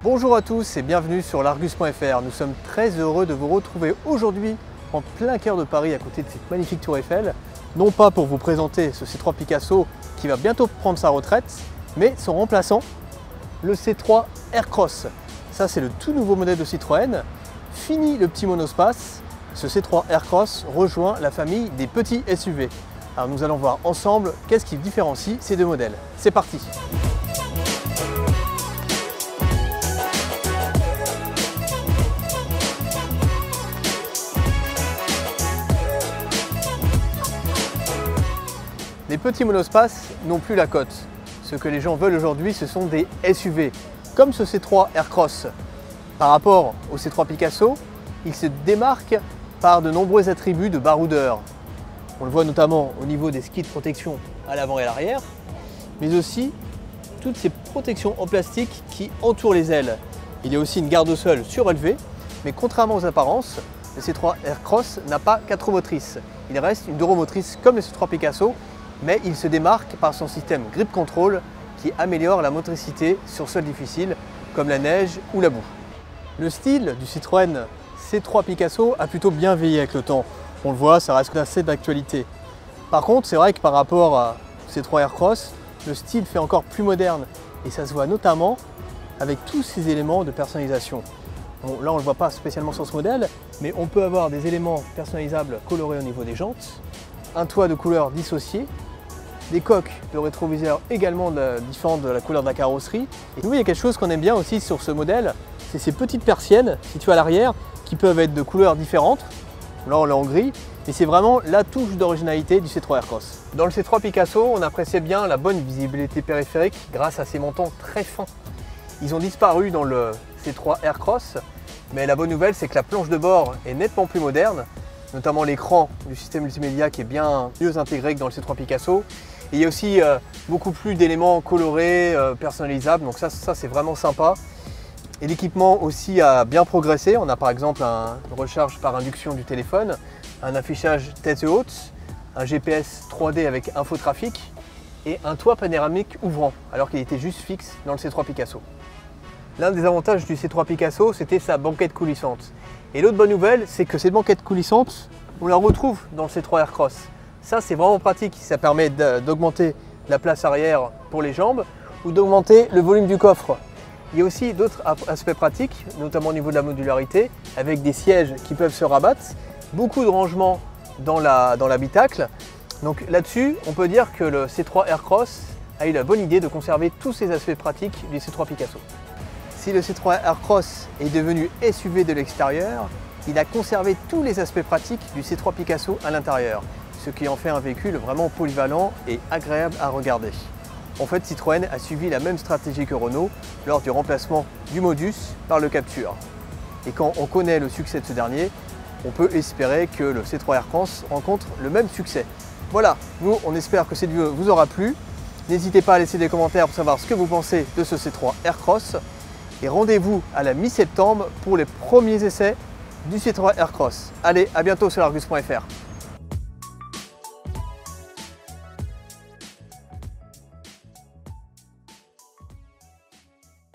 Bonjour à tous et bienvenue sur l'Argus.fr. Nous sommes très heureux de vous retrouver aujourd'hui en plein cœur de Paris à côté de cette magnifique tour Eiffel. Non pas pour vous présenter ce C3 Picasso qui va bientôt prendre sa retraite, mais son remplaçant, le C3 Aircross. Ça c'est le tout nouveau modèle de Citroën. Fini le petit monospace, ce C3 Aircross rejoint la famille des petits SUV. Alors nous allons voir ensemble qu'est-ce qui différencie ces deux modèles. C'est parti! Les petits monospaces n'ont plus la cote. Ce que les gens veulent aujourd'hui, ce sont des SUV, comme ce C3 Aircross. Par rapport au C3 Picasso, il se démarque par de nombreux attributs de baroudeur. On le voit notamment au niveau des skis de protection à l'avant et à l'arrière, mais aussi toutes ces protections en plastique qui entourent les ailes. Il y a aussi une garde au sol surélevée, mais contrairement aux apparences, le C3 Aircross n'a pas 4 roues motrices. Il reste une 2 roues motrices comme le C3 Picasso, mais il se démarque par son système Grip Control qui améliore la motricité sur sol difficile comme la neige ou la boue. Le style du Citroën C3 Picasso a plutôt bien vieilli avec le temps. On le voit, ça reste assez d'actualité. Par contre, c'est vrai que par rapport à C3 Aircross, le style fait encore plus moderne et ça se voit notamment avec tous ces éléments de personnalisation. Bon, là, on ne le voit pas spécialement sur ce modèle, mais on peut avoir des éléments personnalisables colorés au niveau des jantes, un toit de couleur dissociée, des coques de rétroviseur également différentes de la couleur de la carrosserie. Et nous, il y a quelque chose qu'on aime bien aussi sur ce modèle, c'est ces petites persiennes situées à l'arrière qui peuvent être de couleurs différentes. Là, on l'a en gris, mais c'est vraiment la touche d'originalité du C3 Aircross. Dans le C3 Picasso, on appréciait bien la bonne visibilité périphérique grâce à ces mentons très fins. Ils ont disparu dans le C3 Aircross, mais la bonne nouvelle, c'est que la planche de bord est nettement plus moderne, notamment l'écran du système multimédia qui est bien mieux intégré que dans le C3 Picasso. Et il y a aussi beaucoup plus d'éléments colorés, personnalisables, donc ça c'est vraiment sympa. Et l'équipement aussi a bien progressé. On a par exemple une recharge par induction du téléphone, un affichage tête haute, un GPS 3D avec infotrafic et un toit panoramique ouvrant, alors qu'il était juste fixe dans le C3 Picasso. L'un des avantages du C3 Picasso, c'était sa banquette coulissante. Et l'autre bonne nouvelle, c'est que cette banquette coulissante, on la retrouve dans le C3 Aircross. Ça, c'est vraiment pratique, ça permet d'augmenter la place arrière pour les jambes ou d'augmenter le volume du coffre. Il y a aussi d'autres aspects pratiques, notamment au niveau de la modularité, avec des sièges qui peuvent se rabattre, beaucoup de rangements dans l'habitacle. Donc là-dessus, on peut dire que le C3 Aircross a eu la bonne idée de conserver tous ces aspects pratiques du C3 Picasso. Si le C3 Aircross est devenu SUV de l'extérieur, il a conservé tous les aspects pratiques du C3 Picasso à l'intérieur, ce qui en fait un véhicule vraiment polyvalent et agréable à regarder. En fait, Citroën a suivi la même stratégie que Renault lors du remplacement du Modus par le Captur. Et quand on connaît le succès de ce dernier, on peut espérer que le C3 Aircross rencontre le même succès. Voilà, nous on espère que cette vidéo vous aura plu. N'hésitez pas à laisser des commentaires pour savoir ce que vous pensez de ce C3 Aircross. Et rendez-vous à la mi-septembre pour les premiers essais du C3 Aircross. Allez, à bientôt sur l'Argus.fr.